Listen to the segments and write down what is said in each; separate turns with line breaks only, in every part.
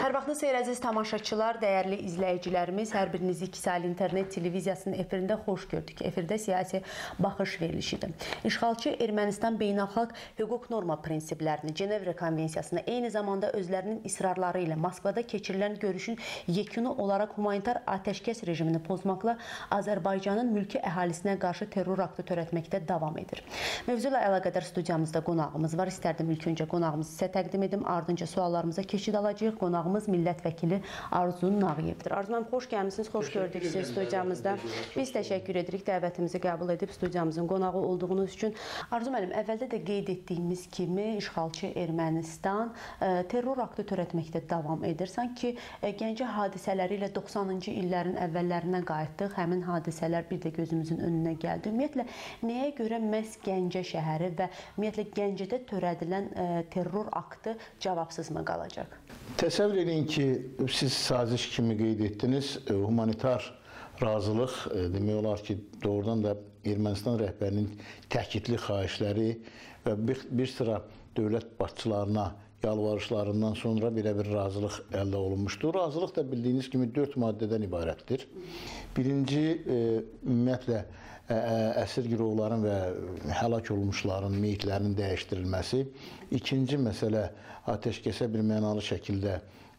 Hər vaxtınız xeyir əziz tamaşaçılar, dəyərli izləyicilərimiz, hər birinizi 2 saylı internet televiziyasının efirində xoş gördük. Efirdə siyasi baxış verilişidir. İşğalçı Ermənistan beynəlxalq hüquq norma prinsiplərini, Cenevra konvensiyasını, eyni zamanda özlərinin israrları ilə Moskvada keçirilən görüşün yekunu olaraq humanitar atəşkəs rejimini pozmaqla Azərbaycanın mülki əhalisinə qarşı terror aktı törətməkdə davam edir. Mövzu ilə əlaqədar studiyamızda qonağımız var. İstərdim ilk öncə qonağımızı sizə təqdim edim, ardınca suallarımıza keçid alacağıq. Qonağımız millət vəkili Arzu Nağıyevdir. Arzu müəllim, xoş gəlmisiniz, xoş gördük sizi studiyamızda. Biz təşəkkür edirik dəvətimizi qəbul edib studiyamızın qonağı olduğunuz üçün. Arzu müəllim, əvvəldə də qeyd etdiyimiz kimi işğalçı Ermənistan terror aktı törətməkdə davam edir. Sanki Gəncə hadisələri ilə 90-cı illərin əvvəllərinə qayıtdıq. Həmin hadisələr bir də gözümüzün önünə gəldi. Ümumiyyətlə, nəyə görə məhz Gəncə şəhəri və ümumiyyətlə Gəncədə törədilən terror aktı cavabsızmı qalacaq?
Təsəvvür edin ki, siz saziş kimi qeyd etdiniz, humanitar razılıq demək olar ki, doğrudan da Ermənistan rəhbərinin təkidli xahişləri və bir sıra dövlət başçılarına yalvarışlarından sonra belə bir razılıq əldə olunmuşdur. Razılıq da bildiyiniz kimi 4 maddədən ibarətdir. Birinci, ümumiyyətlə, əsir girovların və həlak olmuşların meyitlərinin dəyişdirilməsi. İkinci məsələ, atəşkəsə bir mənalı şəkildə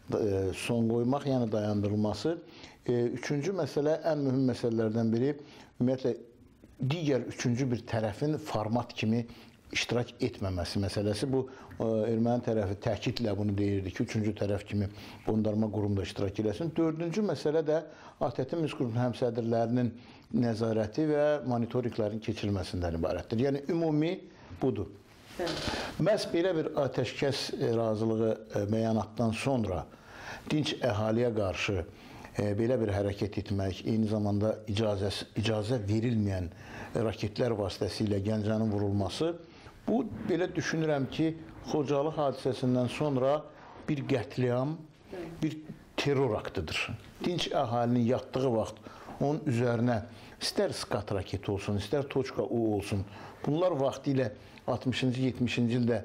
son qoymaq, yəni dayandırılması. Üçüncü məsələ, ən mühüm məsələlərdən biri, ümumiyyətlə, digər üçüncü bir tərəfin format kimi iştirak etməməsi məsələsi. Bu, erməni tərəfi təkidlə bunu deyirdi ki, üçüncü tərəf kimi qondarma qurumda iştirak eləsin. Dördüncü məsələ də ATƏT-in müsqurun həmsədrlərinin nəzarəti və monitorinqlərin keçirilməsindən ibarətdir. Yəni, ümumi budur. Məhz belə bir atəşkəs razılığı bəyanatdan sonra dinc əhaliyə qarşı belə bir hərəkət etmək, eyni zamanda icazə verilməyən raketlər vasitəsilə Gəncənin vurulması, bu, belə düşünürəm ki, Xocalı hadisəsindən sonra bir qətliam, bir terror aktıdır. Dinc əhalinin yatdığı vaxt onun üzərinə istər skat raketi olsun, istər Toçka U olsun, bunlar vaxtı ilə 60-cı, 70-ci ildə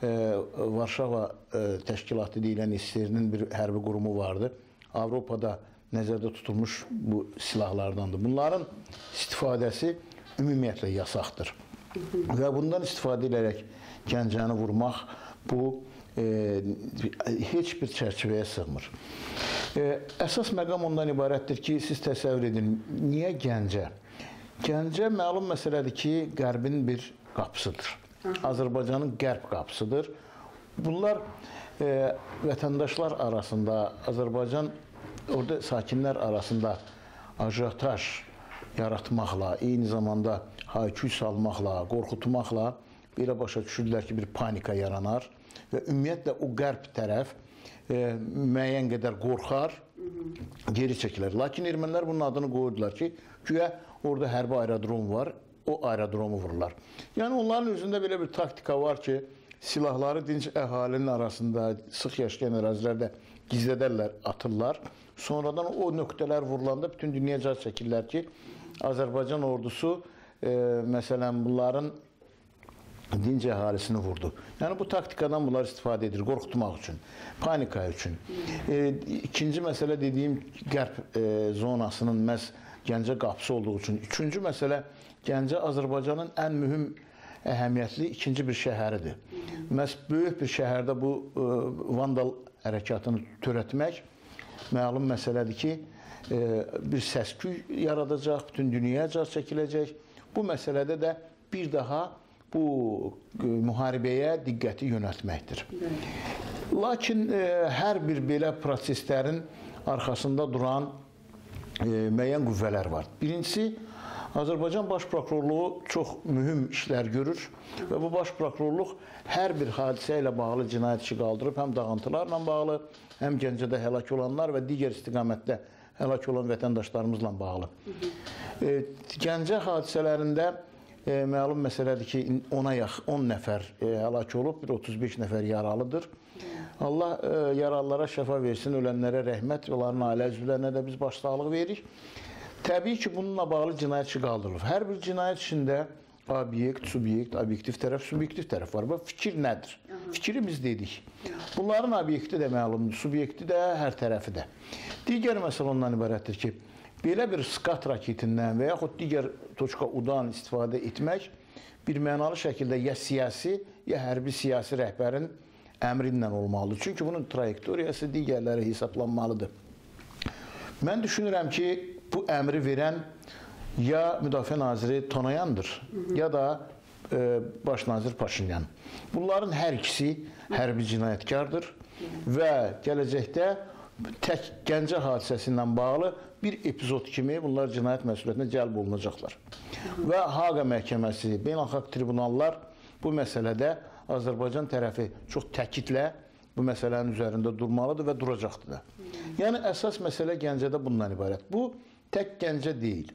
Varşava təşkilatı deyilən SSR-nin bir hərbi qurumu vardı. Avropada nəzərdə tutulmuş bu silahlardandır. Bunların istifadəsi ümumiyyətlə yasaqdır. Və bundan istifadə edərək Gəncəni vurmaq, bu heç bir çərçivəyə sığmır. Əsas məqam ondan ibarətdir ki, siz təsəvvür edin, niyə Gəncə? Gəncə məlum məsələdir ki, Qərbin bir qapısıdır. Azərbaycanın qərb qapısıdır. Bunlar vətəndaşlar arasında, Azərbaycan orada sakinlər arasında ajotaj yaratmaqla, eyni zamanda hayküy salmaqla, qorxutmaqla belə başa düşürlər ki, bir panika yaranar və ümumiyyətlə o qərb tərəf müəyyən qədər qorxar, geri çəkilir. Lakin ermənilər bunun adını qoyurdular ki, güya orada hərbi aerodrom var, o aerodromu vururlar. Yəni, onların özündə belə bir taktika var ki, silahları dinc əhalinin arasında, sıx yaşayan ərazilərdə gizlədərlər, atırlar. Sonradan o nöqtələr vurulanda bütün dünya caz çəkirlər ki, Azərbaycan ordusu, məsələn, bunların dinc əhalisini vurdu. Yəni, bu taktikadan bunlar istifadə edir, qorxutmaq üçün, panika üçün. İkinci məsələ dediyim qərb zonasının məhz Gəncə qapısı olduğu üçün. Üçüncü məsələ, Gəncə Azərbaycanın ən mühüm əhəmiyyətli ikinci bir şəhəridir. Məhz böyük bir şəhərdə bu vandal hərəkatını törətmək məlum məsələdir ki, bir səsküy yaradacaq, bütün dünyaya caz çəkiləcək. Bu məsələdə də bir daha bu müharibəyə diqqəti yönəltməkdir. Lakin hər bir belə proseslərin arxasında duran müəyyən qüvvələr var. Birincisi, Azərbaycan Baş Prokurorluğu çox mühüm işlər görür və bu Baş Prokurorluq hər bir hadisə ilə bağlı cinayət işi qaldırıb, həm dağıntılarla bağlı, həm Gəncədə həlak olanlar və digər istiqamətdə həlak olan vətəndaşlarımızla bağlı. Gəncə hadisələrində məlum məsələdir ki, 10 nəfər həlak olub, 35 nəfər yaralıdır. Allah yaralılara şəfa versin, ölənlərə rəhmət, onların ailə üzvlərinə də biz başsağlığı veririk. Təbii ki, bununla bağlı cinayət işi qaldırılır. Hər bir cinayət işində obyekt, subyekt, obyektiv tərəf, subyektiv tərəf var. Bu fikir nədir? fikrimiz dedik. Bunların obyekti də məlumdur, subyekti də, hər tərəfi də. Digər məsələ ondan ibarətdir ki, belə bir skat raketindən və yaxud digər .U-dan istifadə etmək bir mənalı şəkildə ya siyasi, ya hərbi siyasi rəhbərin əmri ilə olmalıdır. Çünki bunun trayektoriyası digərləri hesablanmalıdır. Mən düşünürəm ki, bu əmri verən ya Müdafiə Naziri Tonoyandır, ya da Baş nazir Paşinyan. Bunların hər ikisi hərbi cinayətkardır və gələcəkdə tək Gəncə hadisəsi ilə bağlı bir epizod kimi bunlar cinayət məsuliyyətinə cəlb olunacaqlar. Və Haqa məhkəməsi, beynəlxalq tribunallar bu məsələdə Azərbaycan tərəfi çox təkidlə bu məsələnin üzərində durmalıdır və duracaqdır da. Yəni, əsas məsələ Gəncədə bundan ibarət. Bu, tək Gəncə deyil.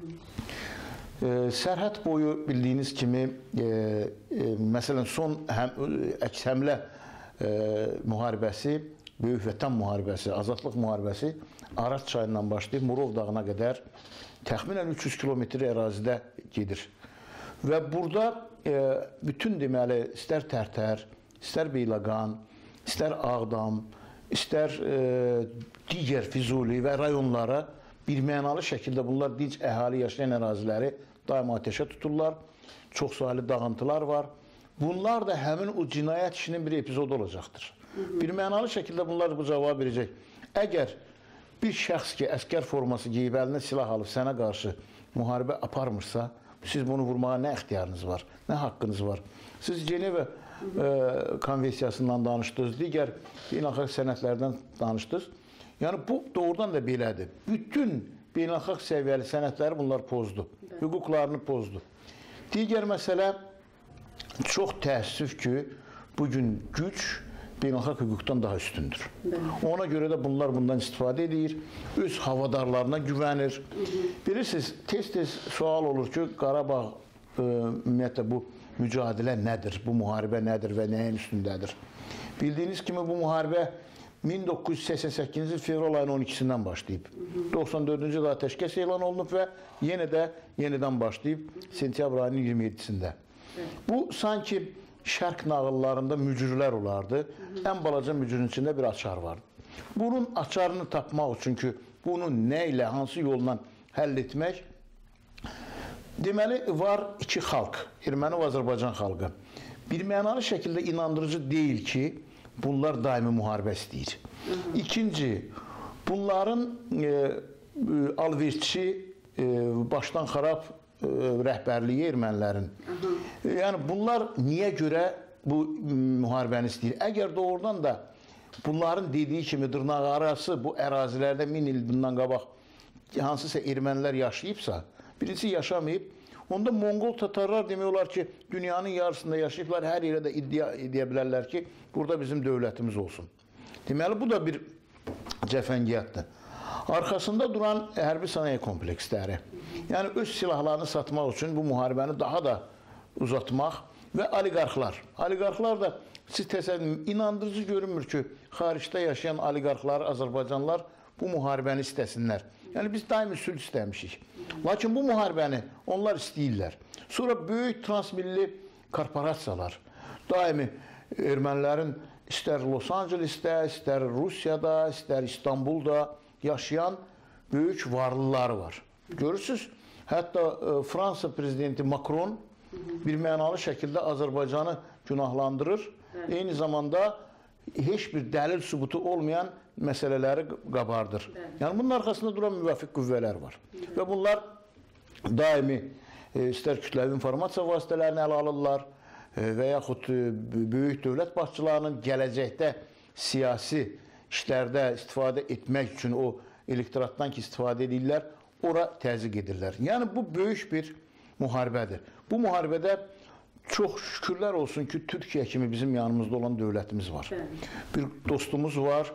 Sərhəd boyu bildiyiniz kimi, məsələn, son əks həmlə müharibəsi, Böyük Vətən müharibəsi, Azadlıq müharibəsi Araz çayından başlayıb Murov dağına qədər təxminən 300 kilometr ərazidə gedir. Və burada bütün deməli, istər Tərtər, istər Beyləqan, istər Ağdam, istər digər Füzuli və rayonlara bir mənalı şəkildə bunlar dinc əhali yaşayan əraziləri daima ateşə tuturlar. Çox saylı dağıntılar var. Bunlar da həmin o cinayət işinin bir epizodu olacaqdır. Bir mənalı şəkildə bunlar bu cavab verəcək. Əgər bir şəxs ki, əskər forması geyib, əlinə silah alıb sənə qarşı müharibə aparmırsa, siz bunu vurmağa nə ixtiyarınız var, nə haqqınız var? Siz Ceneva konvensiyasından danışdınız, digər beynəlxalq sənədlərdən danışdınız. Yəni, bu doğrudan da belədir. Bütün beynəlxalq səviyyəli sənədləri bunlar pozdu, hüquqlarını pozdu. Digər məsələ, çox təəssüf ki, bugün güc beynəlxalq hüquqdan daha üstündür. Ona görə də bunlar bundan istifadə edir, öz havadarlarına güvənir. Bilirsiniz, tez-tez sual olur ki, Qarabağ, ümumiyyətlə bu mücadilə nədir, bu müharibə nədir və nəyin üstündədir? Bildiyiniz kimi bu müharibə 1988-ci fevral ayının 12-sindən başlayıb. 94-cü ildə atəşkəs elan olunub və yenidən başlayıb sentyabr ayının 27-sində. Bu, sanki şərq nağıllarında mücrülər olardı. Ən balaca mücrünün içində bir açar vardı. Bunun açarını tapmaq üçün ki, bunu nə ilə, hansı yolla həll etmək, deməli, var iki xalq, Erməni və Azərbaycan xalqı. Bir mənalı şəkildə inandırıcı deyil ki, bunlar daimi müharibə istəyir. İkinci, bunların alverçi, başdan xarab rəhbərliyi ermənilərin. Yəni, bunlar niyə görə bu müharibəni istəyir? Əgər doğrudan da bunların dediyi kimi dırnaq arası bu ərazilərdə 1000 il bundan qabaq hansısa ermənilər yaşayıbsa, birincisi yaşamayıb, onda Monqol tatarlar demək olar ki, dünyanın yarısında yaşayıblar, hər yerə də iddia edə bilərlər ki, burada bizim dövlətimiz olsun. Deməli, bu da bir cəfəngiyyatdır. Arxasında duran hərbi sənaye kompleksləri, yəni öz silahlarını satmaq üçün bu müharibəni daha da uzatmaq və oliqarxlar. Oliqarxlar da siz təsəvvür inandırıcı görünmür ki, xaricdə yaşayan oliqarxlar, Azərbaycanlılar bu müharibəni istəsinlər. Yəni, biz daimi sülh istəmişik. Lakin bu müharibəni onlar istəyirlər. Sonra böyük transmilli korporasiyalar, daimi ermənilərin istər Los Angelesdə, istər Rusiyada, istər İstanbulda yaşayan böyük varlıları var. Görürsünüz, hətta Fransa prezidenti Macron bir mənalı şəkildə Azərbaycanı günahlandırır. Eyni zamanda heç bir dəlil sübutu olmayan məsələləri qabardır. Yəni, bunun arxasında duran müvafiq qüvvələr var. Və bunlar daimi istər kütləvi informasiya vasitələrini ələ alırlar və yaxud böyük dövlət başçılarının gələcəkdə siyasi işlərdə istifadə etmək üçün o elektoratdan ki istifadə edirlər, ora təzyiq edirlər. Yəni, bu böyük bir müharibədir. Bu müharibədə çox şükürlər olsun ki, Türkiyə kimi bizim yanımızda olan dövlətimiz var. Bir dostumuz var.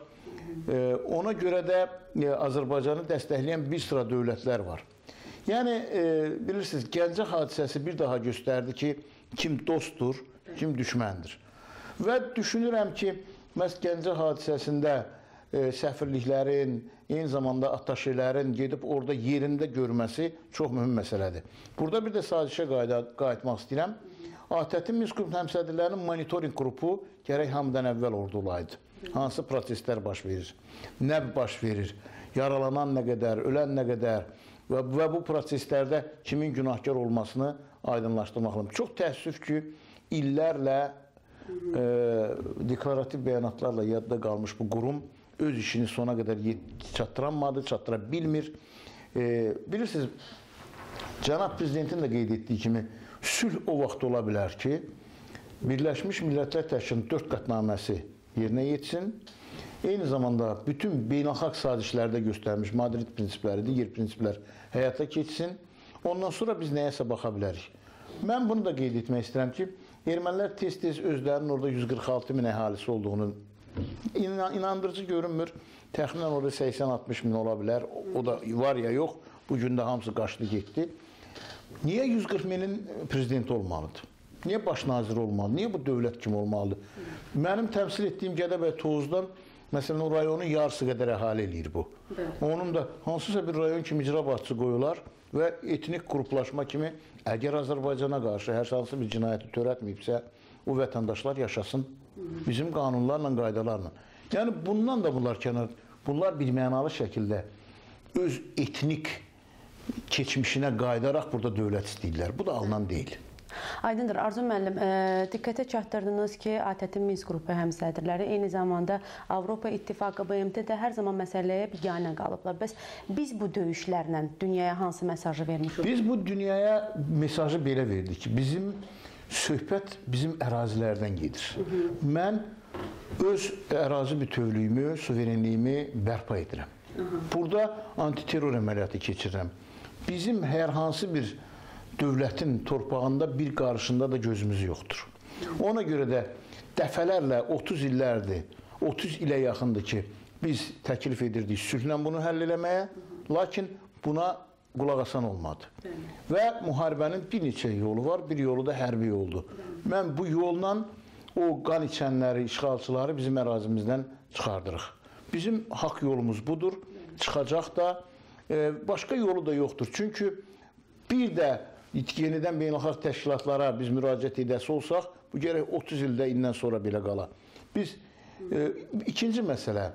Ona görə də Azərbaycanı dəstəkləyən bir sıra dövlətlər var. Yəni, bilirsiniz, Gəncə hadisəsi bir daha göstərdi ki, kim dostdur, kim düşməndir. Və düşünürəm ki, məhz Gəncə hadisəsində səfirliklərin, eyni zamanda attaşələrin gedib orada yerində görməsi çox mühüm məsələdir. Burada bir də sazişə qayıtmaq istəyirəm. ATƏT-in Minsk qrup həmsədrlərinin monitorinq qrupu gərək hamıdan əvvəl orada olaydı. Hansı proseslər baş verir, nə baş verir, yaralanan nə qədər, ölən nə qədər və bu proseslərdə kimin günahkar olmasını aydınlaşdırmaq lazımdır. Çox təəssüf ki, illərlə deklarativ bəyanatlarla yadda qalmış bu qurum öz işini sona qədər çatdıranmadı, çatdıra bilmir. Bilirsiniz, cənab prezidentin də qeyd etdiyi kimi, sülh o vaxt ola bilər ki, Birləşmiş Millətlər Təşkilatının 4 qətnaməsi yerinə yetsin. Eyni zamanda bütün beynəlxalq sazişlərdə göstərmiş Madrid prinsipləri, digər prinsiplər həyata keçsin. Ondan sonra biz nəyəsə baxa bilərik. Mən bunu da qeyd etmək istəyirəm ki, ermənilər tez-tez özlərinin orada 146 min əhalisi olduğunu inandırıcı görünmür. Təxminən orada 80-60 min ola bilər. O da var ya yox, bugün də hamısı qaçdı getdi. Niyə 140 minin prezidenti olmalıdır? Niyə baş naziri olmalı? Niyə bu dövlət kimi olmalıdır? Mənim təmsil etdiyim Gədəbəy Tovuzdan, məsələn, o rayonun yarısı qədər əhali eləyir bu. Onun da hansısa bir rayon kimi icra başçısı qoyular və etnik qruplaşma kimi, əgər Azərbaycana qarşı hər hansı bir cinayəti törətməyibsə, o vətəndaşlar yaşasın bizim qanunlarla, qaydalarla. Yəni, bundan da bunlar bir mənalı şəkildə öz etnik keçmişinə qaydaraq burada dövlət istəyirlər. Bu da alınan deyil.
Aydındır. Arzu müəllim, diqqətə çatdırdınız ki, ATƏT-in Minsk qrupu həmsədrləri eyni zamanda Avropa İttifaqı, BMT-də hər zaman məsələyə biganə qalıblar. Bəs biz bu döyüşlərlə dünyaya hansı mesajı vermişik?
Biz bu dünyaya mesajı belə verdik ki, bizim söhbət bizim ərazilərdən gedir. Mən öz ərazi bütövlüyümü, suverenliyimi bərpa edirəm. Burada antiterror əməliyyatı keçirirəm. Bizim hər hansı bir dövlətin torpağında bir qarşında da gözümüz yoxdur. Ona görə də dəfələrlə 30 illərdir, 30 ilə yaxındır ki, biz təklif edirdik sülhlə bunu həll eləməyə, lakin buna qulaq asan olmadı. Və müharibənin bir neçə yolu var, bir yolu da hərbi yoldur. Mən bu yolla o qan içənləri, işğalçıları bizim ərazimizdən çıxardırıq. Bizim haqq yolumuz budur, çıxacaq da, başqa yolu da yoxdur. Çünki bir də yenidən beynəlxalq təşkilatlara biz müraciət edəsi olsaq, bu gərək 30 ildə indən sonra belə qala. Biz, ikinci məsələ,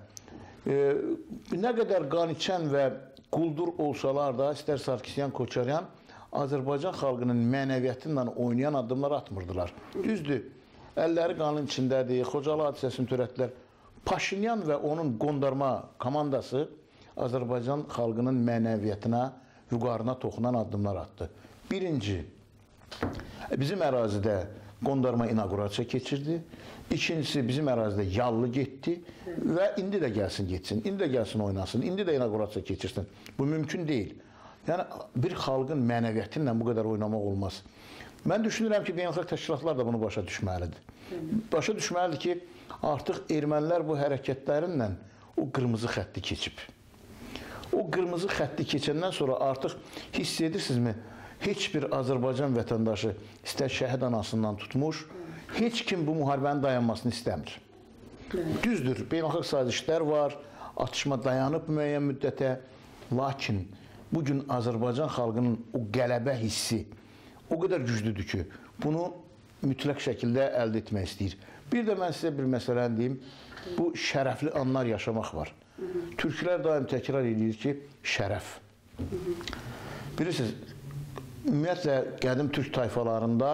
nə qədər qan içən və quldur olsalar da, istər Sarkisyan, Koçaryan, Azərbaycan xalqının mənəviyyatı ilə oynayan addımlar atmırdılar. Düzdür, əlləri qanın içindədir, Xocalı hadisəsini törətdilər. Paşinyan və onun qondarma komandası Azərbaycan xalqının mənəviyyatına, vüqarına toxunan addımlar atdı. Birinci, bizim ərazidə qondarma inaugurasiya keçirdi. İkincisi, bizim ərazidə yallı getdi və indi də gəlsin getsin, indi də gəlsin oynasın, indi də inaugurasiya keçirsin. Bu mümkün deyil. Yəni, bir xalqın mənəviyyatı ilə bu qədər oynamaq olmaz. Mən düşünürəm ki, beynəlxalq təşkilatlar da bunu başa düşməlidir. Başa düşməlidir ki, artıq ermənilər bu hərəkətlərinlə o qırmızı xətti keçib. O qırmızı xətti keçəndən sonra artıq hiss edirsinizmi, heç bir Azərbaycan vətəndaşı istər şəhid anasından tutmuş, heç kim bu müharibənin dayanmasını istəmir. Düzdür, beynəlxalq sazişlər var, atışma dayanıb müəyyən müddətə, lakin bugün Azərbaycan xalqının o qələbə hissi o qədər güclüdür ki, bunu mütləq şəkildə əldə etmək istəyir. Bir də mən sizə bir məsələni deyim, bu şərəfli anlar yaşamaq var. Türklər daim təkrar edir ki, şərəf. Bilirsiniz, ümumiyyətlə, qədim türk tayfalarında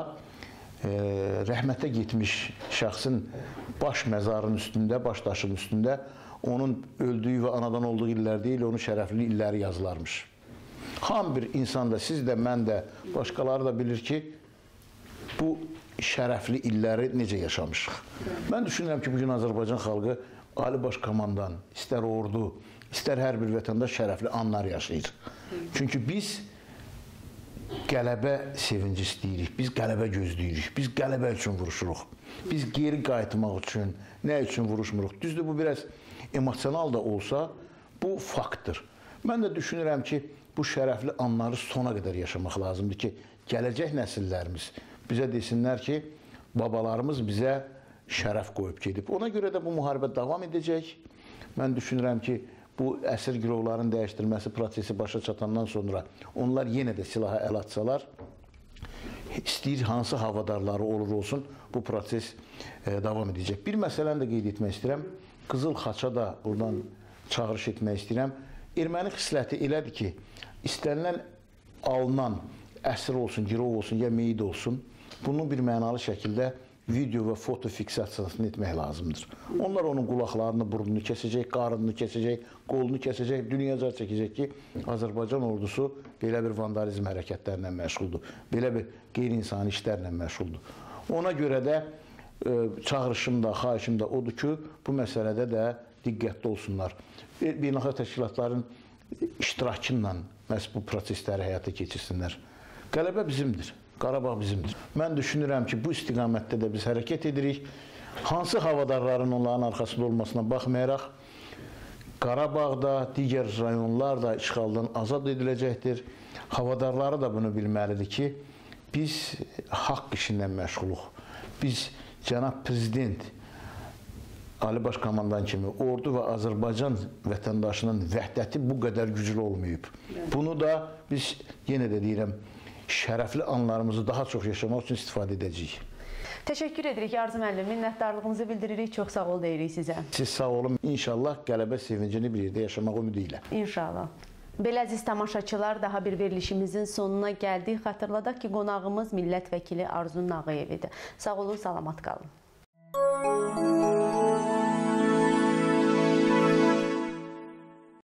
rəhmətə getmiş şəxsin baş məzarının üstündə, baş daşının üstündə onun öldüyü və anadan olduğu illər deyil, onun şərəfli illəri yazılarmış. Ham bir insan da, siz də, mən də, başqaları da bilir ki, bu şərəfli illəri necə yaşamışıq. Mən düşünürəm ki, bugün Azərbaycan xalqı Ali Baş Komandan, istər ordu, istər hər bir vətəndaş şərəfli anlar yaşayır. Çünki biz qələbə sevinci istəyirik, biz qələbə gözləyirik, biz qələbə üçün vuruşuruq. Biz geri qayıtmaq üçün, nə üçün vuruşmuruq? Düzdür, bu biraz emosional da olsa, bu faktdır. Mən də düşünürəm ki, bu şərəfli anları sona qədər yaşamaq lazımdır ki, gələcək nəsillərimiz bizə desinlər ki, babalarımız bizə şərəf qoyub gedib. Ona görə də bu müharibə davam edəcək. Mən düşünürəm ki, bu əsir girovların dəyişdirilməsi prosesi başa çatandan sonra onlar yenə də silaha əl atsalar, istəyir hansı havadarları olur olsun, bu proses davam edəcək. Bir məsələni də qeyd etmək istəyirəm. Qızıl Xaça da buradan çağırış etmək istəyirəm. Erməni xisləti elədir ki, istənilən alınan əsir olsun, girov olsun, ya meyid olsun, bunu bir mənalı şəkildə video və foto fiksasiyasını etmək lazımdır. Onlar onun qulaqlarını, burnunu kəsəcək, qarnını kəsəcək, qolunu kəsəcək, dünyaca çəkəcək ki, Azərbaycan ordusu belə bir vandalizm hərəkətlərlə məşğuldur, belə bir qeyri-insani işlərlə məşğuldur. Ona görə də çağırışım da, xahişim də odur ki, bu məsələdə də diqqətli olsunlar. Beynəlxalq təşkilatların iştirakı ilə məhz bu prosesləri həyata keçirsinlər. Qələbə bizimdir. Qarabağ bizimdir. Mən düşünürəm ki, bu istiqamətdə də biz hərəkət edirik. Hansı havadarların onların arxasında olmasına baxmayaraq, Qarabağda, digər rayonlar da işğaldan azad ediləcəkdir. Havadarları da bunu bilməlidir ki, biz haqq işindən məşğuluq. Biz cənab prezident Ali Baş Komandan kimi ordu və Azərbaycan vətəndaşının vəhdəti bu qədər güclü olmayıb. Bunu da biz, yenə də deyirəm, şərəfli anlarımızı daha çox yaşamaq üçün istifadə edəcəyik.
Təşəkkür edirik Arzu müəllim, minnətdarlığımızı bildiririk, çox sağ ol deyirik sizə.
Siz sağ olun, inşallah qələbə sevincini bir yerdə yaşamaq ümidi ilə.
İnşallah. Belə əziz tamaşaçılar, daha bir verilişimizin sonuna gəldik. Xatırladaq ki, qonağımız millət vəkili Arzu Nağıyev idi. Sağ olun, salamat qalın.